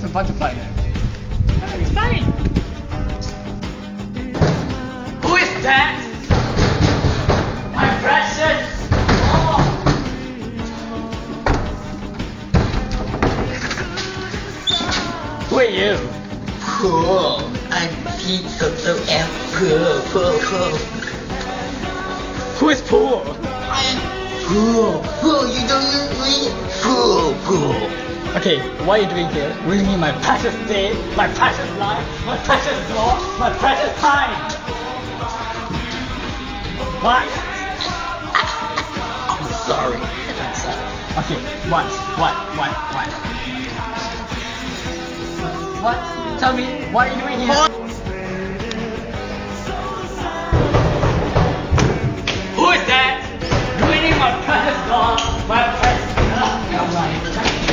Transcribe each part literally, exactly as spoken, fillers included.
about to fight. It's fine. Who is that? My precious. Oh. Who are you? Cool. I'm Pete Toto and Cool, Cool, Cool. Who is poor? Cool, Cool, you don't know me? Cool, Cool. Okay, what are you doing here? Ruining my precious day, my precious life, my precious law, my precious time. What? I'm sorry. I'm sorry. Okay, what? What? What? What? What? Tell me, what are you doing here? Who is that? Ruining my precious law, my precious... Uh, alright.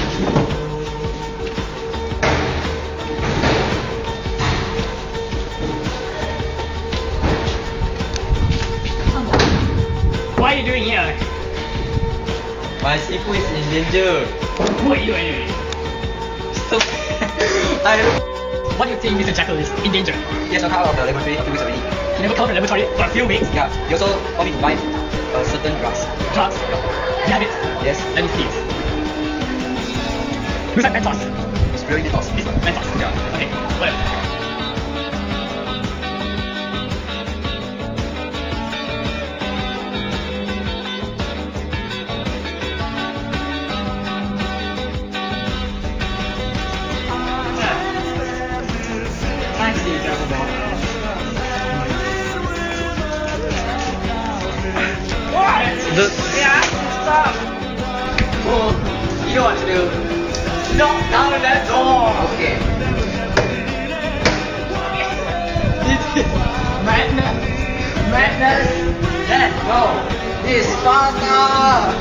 What are you doing here? My seafood is in danger. Who are you anyway? So, I What do you think Mister Jekyll is in danger? He has come out of the laboratory a few weeks already. He never come to the laboratory for a few weeks. Yeah, he also want me to buy uh, certain drugs. Drugs? You have it? Yes. Let me see it. Looks like Mentos. It's really Mentos. This one, Mentos. Yeah. Okay, whatever. The Yeah, stop! Oh, you know what to do. Knock down that door! okay. This is madness! Madness! Let's go! This is Sparta.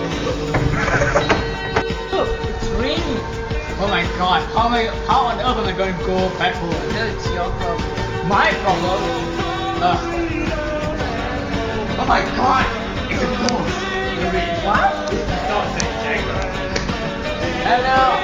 Look, it's raining! Oh my god, how am I, how on earth am I going to go back home? That's your problem. My problem? Ugh. Oh my god! It's a ghost! What? It's Doctor Jekyll. Hello!